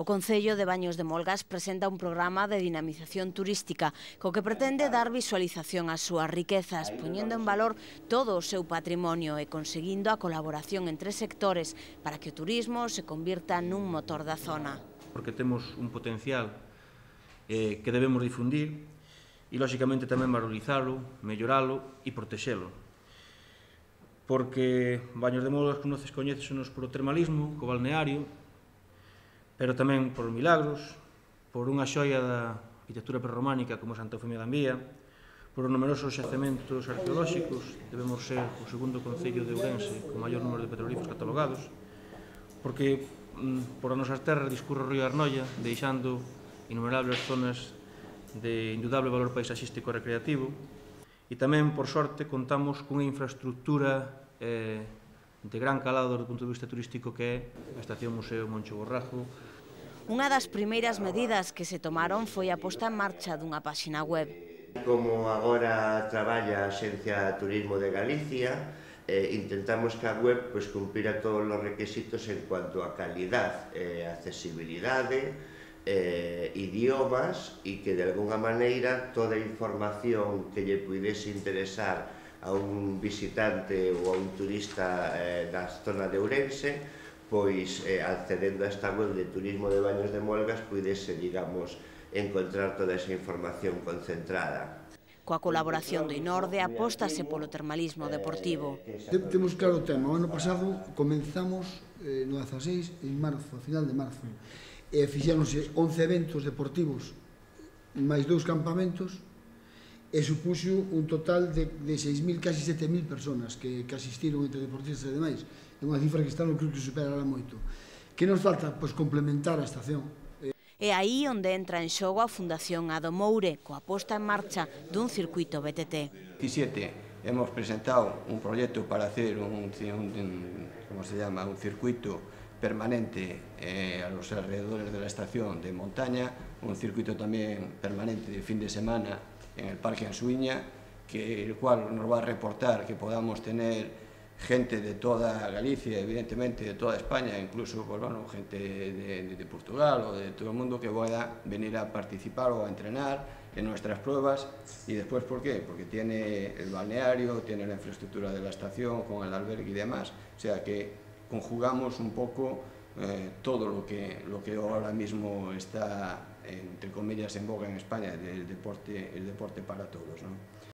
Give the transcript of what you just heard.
O Concello de Baños de Molgas presenta un programa de dinamización turística co que pretende dar visualización ás súas riquezas, poñendo en valor todo o seu patrimonio e conseguindo a colaboración entre sectores para que o turismo se convirta nun motor da zona. Porque temos un potencial que debemos difundir e, lóxicamente, tamén valorizalo, melloralo e protexelo. Porque Baños de Molgas coñécesenos por o termalismo, co balneario, pero tamén por os milagros, por unha xoia da arquitectura prerrománica como Santa Eufemia da Envía, por os numerosos xacementos arqueolóxicos, debemos ser o segundo concello de Ourense con maior número de petrolíferos catalogados, porque por as nosas terras discurre o río Arnoia, deixando innumerables zonas de indudable valor paisaxístico e recreativo, e tamén, por sorte, contamos cunha infraestructura de gran calado do punto de vista turístico que é a Estación Museo Moncho Borrajo. Unha das primeiras medidas que se tomaron foi a posta en marcha dunha páxina web. Como agora traballa a Axencia Turismo de Galicia, intentamos que a web cumplira todos os requisitos en cuanto a calidad, accesibilidade, idiomas e que de alguna maneira toda a información que lle puidese interesar a un visitante ou a un turista da zona de Ourense, pois accedendo a esta web de Turismo de Baños de Molgas puidese, digamos, encontrar toda esa información concentrada. Coa colaboración do INORDE apóstase polo termalismo deportivo. Temos claro o tema. O ano pasado comenzamos no 16, en marzo, a final de marzo, e fixéronse 11 eventos deportivos máis 2 campamentos e supuxo un total de 6.000, casi 7.000 personas que asistiron entre deportistas e demais. É unha cifra que está no creo que superará moito. Que nos falta? Pois complementar a estación. É aí onde entra en xogo a Fundación Ado Moure, coa posta en marcha dun circuito BTT. 17 hemos presentado un proxecto para hacer un circuito permanente a los alrededores de la estación de montaña, un circuito tamén permanente de fin de semana en el Parque Ansuiña, el cual nos va a reportar que podamos tener gente de toda Galicia, evidentemente de toda España, incluso gente de Portugal o de todo el mundo que pueda venir a participar o a entrenar en nuestras pruebas. Y después, ¿por qué? Porque tiene el balneario, tiene la infraestructura de la estación con el albergue y demás, o sea que conjugamos un poco todo lo que ahora mismo está, entre comillas, en boga en España, el deporte para todos, ¿no?